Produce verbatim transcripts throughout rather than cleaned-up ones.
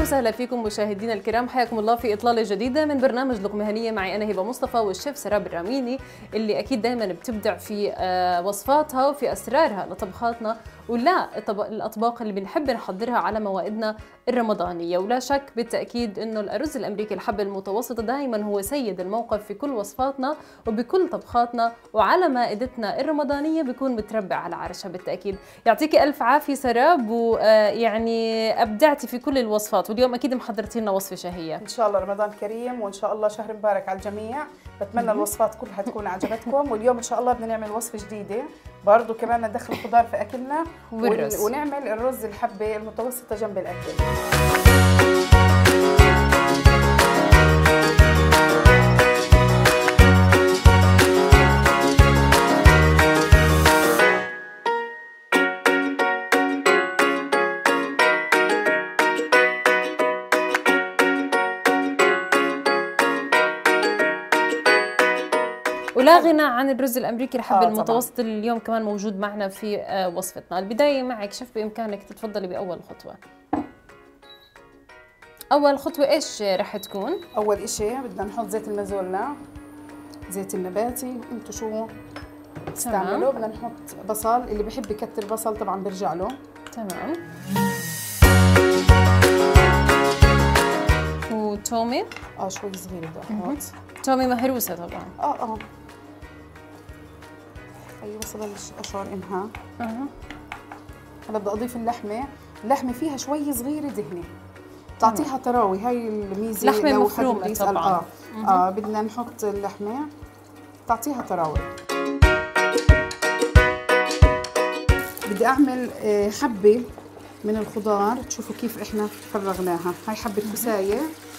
وسهلا فيكم مشاهدينا الكرام، حياكم الله في إطلالة جديدة من برنامج لقمة هنية. معي أنا هبة مصطفى والشيف سراب الراميني اللي أكيد دائما بتبدع في وصفاتها وفي أسرارها لطبخاتنا ولا الأطباق اللي بنحب نحضرها على موائدنا الرمضانية. ولا شك بالتأكيد إنه الأرز الأمريكي الحبة المتوسطة دائما هو سيد الموقف في كل وصفاتنا وبكل طبخاتنا، وعلى مائدتنا الرمضانية بيكون متربع على عرشها بالتأكيد. يعطيكي ألف عافية سراب، ويعني أبدعتي في كل الوصفات، واليوم أكيد محضرتي لنا وصفة شهية. إن شاء الله رمضان كريم وإن شاء الله شهر مبارك على الجميع. بتمنى الوصفات كلها تكون عجبتكم، واليوم إن شاء الله بدنا نعمل وصفة جديدة برضو كمان ندخل خضار في أكلنا والرز. ونعمل الرز الحبة المتوسطة جنب الأكل. ولا غنى عن الرز الامريكي الحبه آه المتوسط اللي اليوم كمان موجود معنا في وصفتنا. البدايه معك شيف، بامكانك تتفضلي باول خطوه. اول خطوه ايش رح تكون؟ اول اشي بدنا نحط زيت المازولا، زيت النباتي، انتم شو تستعملوا. بدنا نحط بصل، اللي بحب يكتر بصل طبعا برجع له. تمام. وتومي اه شوي صغيره بدي احط. تومي مهروسه طبعا. اه اه ايوه بس بلش اشعر انها اها. هلا بدي اضيف اللحمه، اللحمه فيها شوي صغيره دهنه تعطيها طراوه. هاي الميزه لحمه لو مفرومه طبعا. اه اه, آه بدنا نحط اللحمه تعطيها طراوه. بدي اعمل حبه من الخضار، تشوفوا كيف احنا فرغناها. هاي حبه كوسايه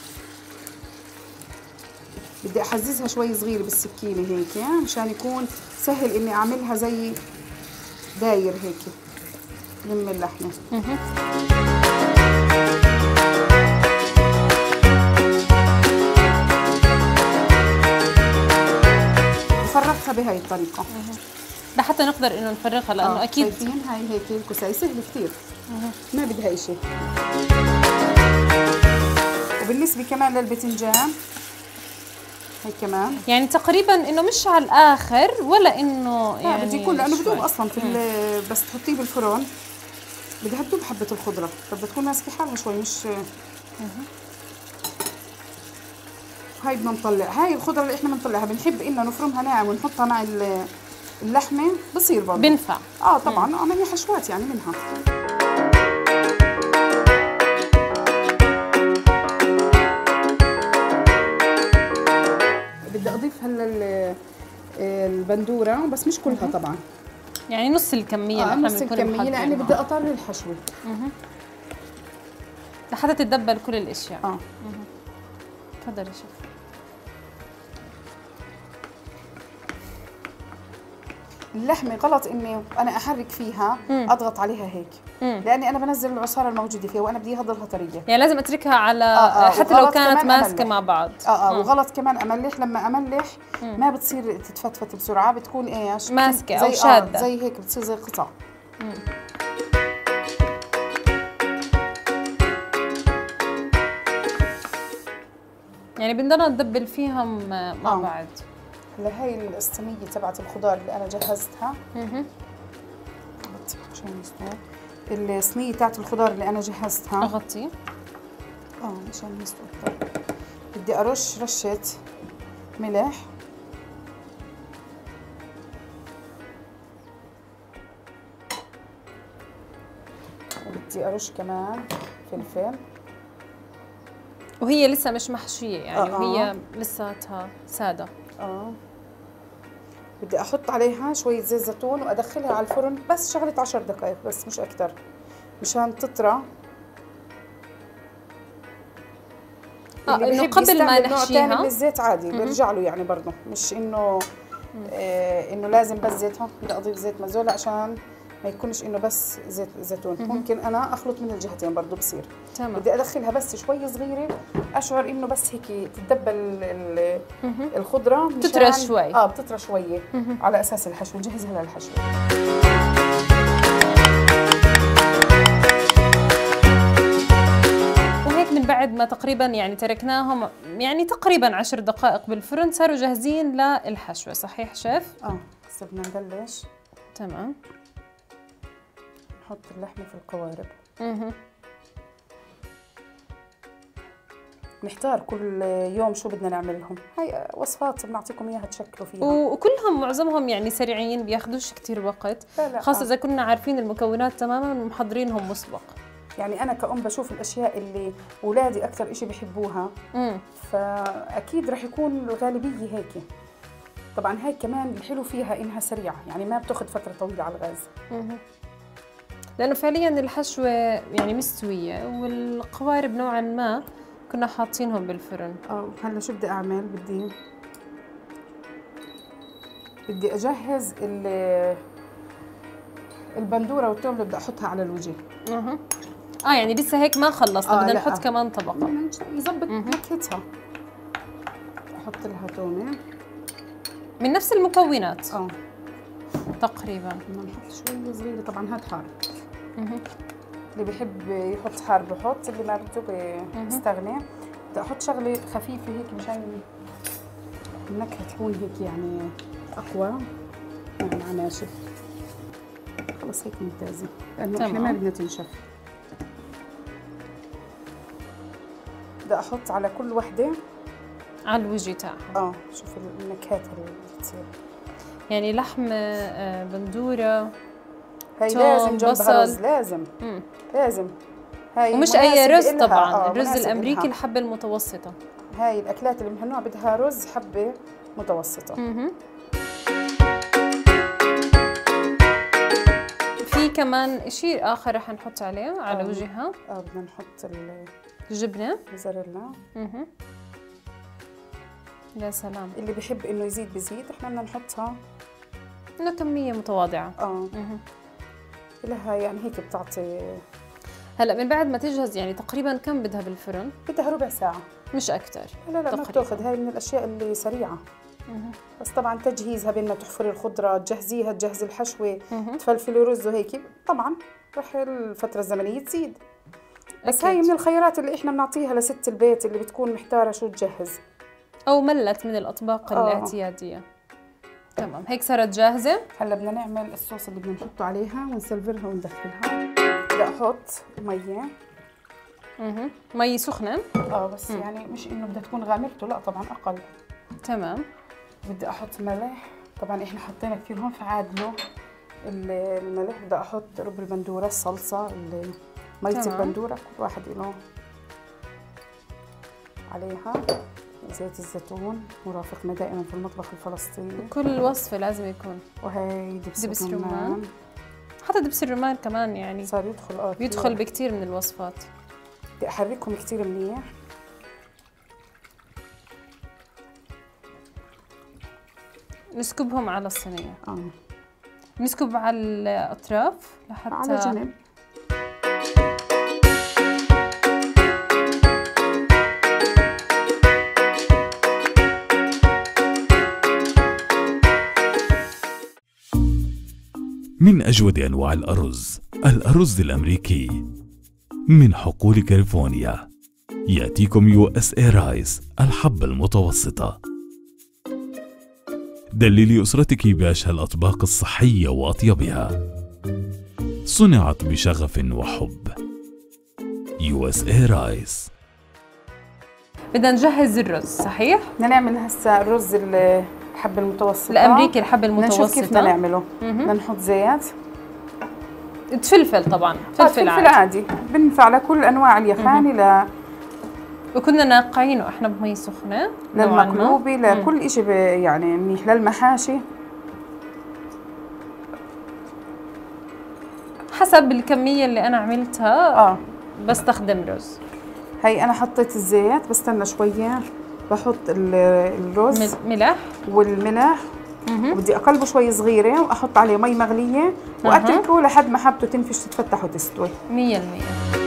بدي احززها شوي صغيره بالسكينه هيك مشان يكون سهل اني اعملها زي داير هيك من اللحمه. بفرغها بهاي الطريقه لحتى نقدر انه نفرغها، لانه آه. اكيد شايفين هاي هيك الكوسايه سهله كثير، ما بدها شيء. وبالنسبه كمان للباذنجان هي كمان يعني تقريبا انه مش على الاخر ولا انه يعني لا، بده يكون لانه بدوب اصلا في بس تحطيه بالفرن بدها تدوب حبه الخضره، بدها تكون ماسكه حالها شوي مش. هاي بدنا نطلع هاي الخضره اللي احنا بنطلعها، بنحب انه نفرمها ناعم ونحطها مع اللحمه بصير برضه بنفع. اه طبعا اه ما هي حشوات يعني منها. بدي اضيف هلا البندوره بس مش كلها طبعا، يعني نص الكميه. اه نص الكميه لاني بدي اطر الحشوه لحتى تتدبل كل الاشياء. اه تفضلي شوف. اللحمه غلط اني انا احرك فيها مم. اضغط عليها هيك مم. لاني انا بنزل العصاره الموجوده فيها وانا بدي اياها تضلها طريه، يعني لازم اتركها على آه آه. حتى لو كانت ماسكه مع بعض. اه اه مم. وغلط كمان املح، لما املح مم. ما بتصير تتفتفت بسرعه، بتكون ايش ماسكه او زي شاده آه زي هيك بتصير زي قطع. مم. يعني بدنا ندبل فيهم مع آه. بعض. هلا هاي الصينيه تبعت الخضار اللي انا جهزتها. اها عشان يستوي الصينيه تاعت الخضار اللي انا جهزتها. اغطي اه عشان يستوي. بدي ارش رشه ملح، وبدي ارش كمان فلفل، وهي لسه مش محشيه يعني. آه. وهي لساتها ساده. اه بدي احط عليها شويه زيت زيتون وادخلها على الفرن بس شغله عشر دقائق بس مش اكثر مشان تطرى. اه انه قبل ما نحشيها نوع من الزيت عادي بيرجع له يعني برضه، مش انه آه انه لازم بس زيت. هون بدي اضيف زيت مازولا عشان ما يكونش انه بس زيت زيتون. مم. ممكن انا اخلط من الجهتين برضه بصير. تمام. بدي ادخلها بس شوي صغيره اشعر انه بس هيك تتدبل الخضره تطرى شوي. اه بتطرى شويه على اساس الحشو. نجهزها للحشو. بعد ما تقريبا يعني تركناهم يعني تقريبا عشر دقائق بالفرن صاروا جاهزين للحشوة، صحيح شيف؟ اه هسه بدنا نبلش. تمام. نحط اللحمة في القوارب. اها. نختار كل يوم شو بدنا نعملهم، هاي وصفات بنعطيكم اياها تشكلوا فيها. وكلهم معظمهم يعني سريعين، بياخذوش كثير وقت، لا لا خاصة آه. إذا كنا عارفين المكونات تماما ومحضرينهم مسبق. يعني أنا كأم بشوف الأشياء اللي أولادي أكثر إشي بيحبوها، امم فأكيد رح يكون الغالبية هيك. طبعا هاي كمان الحلو فيها إنها سريعة، يعني ما بتاخذ فترة طويلة على الغاز. اها. لأنه فعليا الحشوة يعني مستوية والقوارب نوعا ما كنا حاطينهم بالفرن. اه هلا شو بدي أعمل؟ بدي بدي أجهز البندورة والثوم اللي بدي أحطها على الوجه. اها. اه يعني لسه هيك ما خلصنا، آه بدنا لا. نحط كمان طبقة يظبط نكهتها. أحط لها تومة من نفس المكونات اه تقريبا. بدنا نحط شوية صغيرة، طبعا هاد حار. اها. اللي بيحب يحط حار بحط، اللي ما بده بيستغني. بدي احط شغله خفيفه هيك مشان النكهه تكون هيك يعني اقوى. نعناع ناشف خلص هيك ممتازه، لانه احنا ما بدنا تنشف. بدي احط على كل وحده على الوجه تاعها. اه شوف النكهات اللي بتصير. يعني لحم بندوره، هاي لازم جنبها رز، لازم مم. لازم. هاي ومش اي رز طبعا. آه الرز الامريكي إلها. الحبه المتوسطه. هاي الاكلات اللي من هالنوع بدها رز حبه متوسطه. مم. في كمان شيء اخر رح نحط عليه على آه. وجهها. اه بدنا نحط الجبنه موزاريلا. اها. يا سلام. اللي بحب انه يزيد بزيد، احنا بدنا نحطها انه كميه متواضعه. اه اها. لها يعني هيك بتعطي. هلا من بعد ما تجهز يعني تقريبا كم بدها بالفرن؟ بدها ربع ساعه مش اكثر. لا لا ما بتاخذ، هاي من الاشياء اللي سريعه. مه. بس طبعا تجهيزها بين ما تحفري الخضره، تجهزيها، تجهزي الحشوه، مه. تفلفلي رز وهيك، طبعا رح الفتره الزمنيه تزيد. بس أكيد. هاي من الخيارات اللي احنا بنعطيها لست البيت اللي بتكون محتاره شو تجهز او ملت من الاطباق آه. الاعتياديه. تمام هيك صارت جاهزه. هلا بدنا نعمل الصوص اللي بدنا نحطه عليها ونسلفرها وندخلها. بدي احط ميه. اها. مي سخنه. اه بس مم. يعني مش انه بدها تكون غامرته، لا طبعا اقل. تمام. بدي احط ملح، طبعا احنا حطينا كثير هون فعادله الملح. بدي احط ربع البندوره، الصلصه، ميه البندوره، كل واحد له عليها. زيت الزيتون مرافقنا دائما في المطبخ الفلسطيني، كل وصفه لازم يكون. وهي دبس, دبس الرمان. رمان. حتى دبس الرمان كمان يعني صار يدخل اه بيدخل بكثير من الوصفات. بدي احركهم كثير منيح. نسكبهم على الصينيه. اه نسكب على الاطراف لحتى على جنب. من أجود أنواع الأرز، الأرز الأمريكي من حقول كاليفورنيا. يأتيكم يو إس إيه رايس، الحبة المتوسطة. دللي أسرتك بأشهى الأطباق الصحية وأطيبها، صنعت بشغف وحب. يو إس إيه رايس. بدنا نجهز الرز، صحيح؟ بدنا نعمل هسه الرز الحبة المتوسطة الأمريكي الحبة المتوسطة. بدنا نشوف كيف بدنا نعمله. بدنا نحط زيت. فلفل طبعا، فلفل, فلفل عادي. عادي بنفع لكل أنواع اليخاني. ل وكنا ناقعينه احنا بمي سخنة للمقلوبة، لكل إشي يعني منيح، للمحاشي حسب الكمية اللي أنا عملتها. اه بستخدم رز. هي أنا حطيت الزيت، بستنى شوية بحط الرز ملح والملح. وبدي أقلبه شوي صغيرة وأحط عليه مي مغلية وأتركه لحد ما حبته تنفش تتفتح وتستوي مية المية.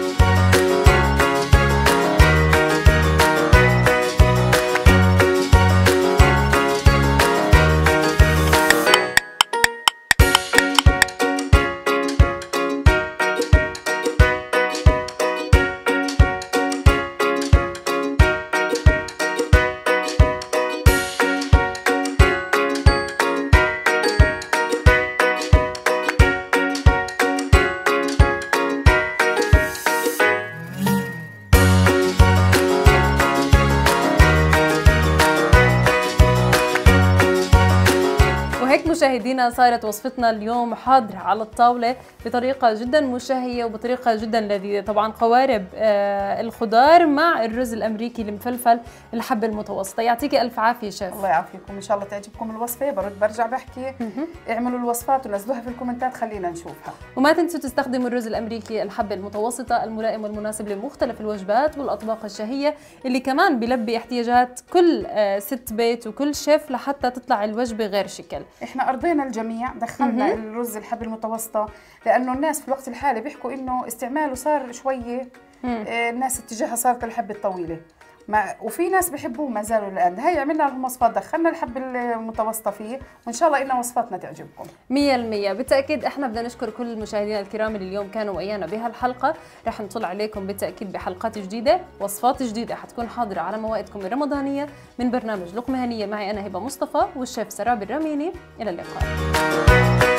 هيك مشاهدينا صارت وصفتنا اليوم حاضرة على الطاولة بطريقة جدا مشهية وبطريقة جدا لذيذة. طبعا قوارب آه الخضار مع الرز الأمريكي المفلفل الحبة المتوسطة. يعطيكي ألف عافية شيف. الله يعافيكم، إن شاء الله تعجبكم الوصفة. برد برجع بحكي اعملوا الوصفات ونزلوها في الكومنتات خلينا نشوفها. وما تنسوا تستخدموا الرز الأمريكي الحبة المتوسطة الملائم والمناسب لمختلف الوجبات والأطباق الشهية اللي كمان بيلبي احتياجات كل آه ست بيت وكل شيف لحتى تطلع الوجبة غير شكل. احنا ارضينا الجميع، دخلنا الرز الحبة المتوسطة لانه الناس في الوقت الحالي بيحكوا انه استعماله صار شوية آه الناس اتجاهها صارت الحبة الطويلة، ما وفي ناس بيحبوه ما زالوا الان. هي عملنا لهم وصفات، دخلنا الحبة المتوسطة فيه، وان شاء الله ان وصفاتنا تعجبكم مية بالمية. بالتاكيد احنا بدنا نشكر كل المشاهدين الكرام اللي اليوم كانوا ويانا بهالحلقه. رح نطل عليكم بالتاكيد بحلقات جديده، وصفات جديده حتكون حاضره على موائدكم الرمضانيه من برنامج لقمه هنيه معي انا هبه مصطفى والشيف سراب الرميني. الى اللقاء.